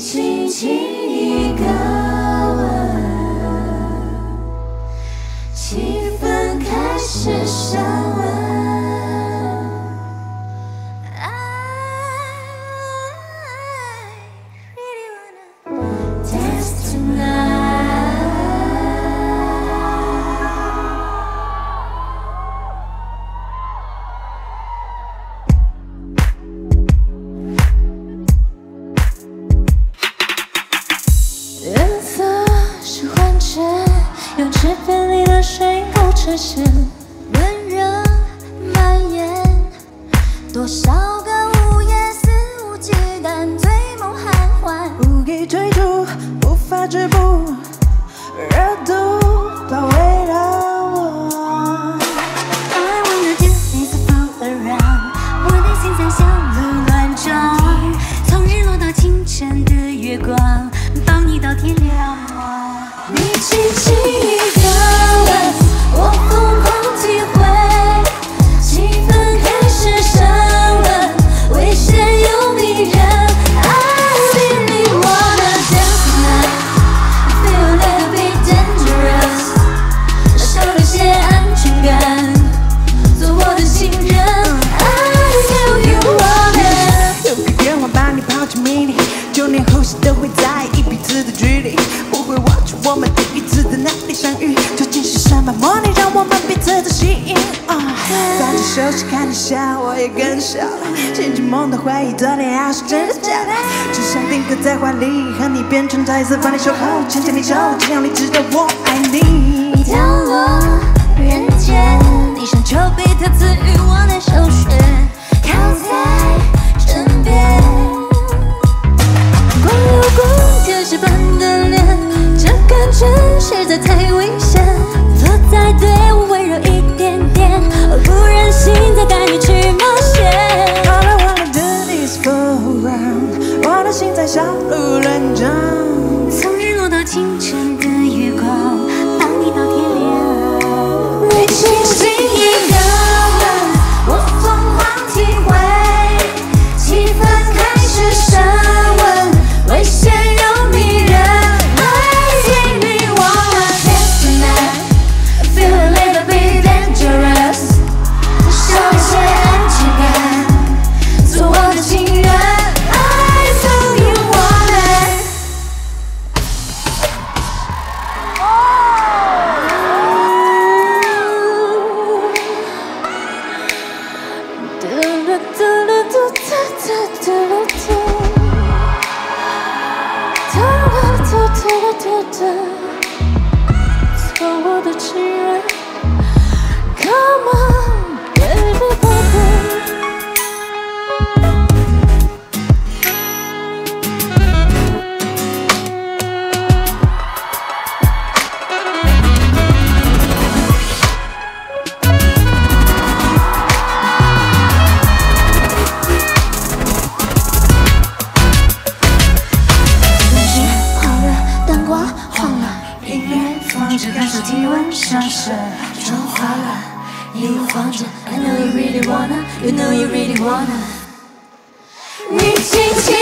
轻轻一个吻，气氛开始升温。 颜色是幻觉，用纸片里的水构成线，温热蔓延，多少个午夜肆无忌惮，醉梦酣欢， 无意追逐，无法止步，热度包围了我。 I wanna do this fool around， 我的心在小鹿乱撞，从日落到清晨的月光。 抱你到天亮， 你轻轻一个吻，我疯狂体会，气氛开始升温，危险又迷人。I really wanna dance tonight, feel a little bit dangerous， 少了些安全感，做我的情人。I know you want it。 有个愿望把你抛进迷离，就连呼吸都会在意彼此的距离，不会忘记我们第一次在哪里相遇，究竟是什么魔力让我们彼此的吸引？放着手机看你笑，我也跟笑了，轻轻梦到回忆的恋爱是真的假的？只想定格在怀里，和你变成彩色，把你守候，牵牵你手，只要你知道我爱你。 掉落人间，你像丘比特赐予我的首选，靠在身边。 光有光，天使般的脸，这感觉实在太危险。坐在对我温柔一点点，不忍心再甘于去冒险。 All I wanna do is fool around， 我的心在小鹿乱撞， 从日落到清晨的月光，抱你到天亮。 你轻轻一个吻，我疯狂体会，气氛开始升温。 危险又迷人 ，I really wanna dance tonight, feel a little bit dangerous， 少一些安全感，做我的情人 ，I know you want it。 做我的情人 ，Come on baby baby。 灯芯晃了，灯光晃了，音乐放着，感受体温上升，妆化了，衣服晃着 ，I know you really wanna， you know you really wanna。你轻轻。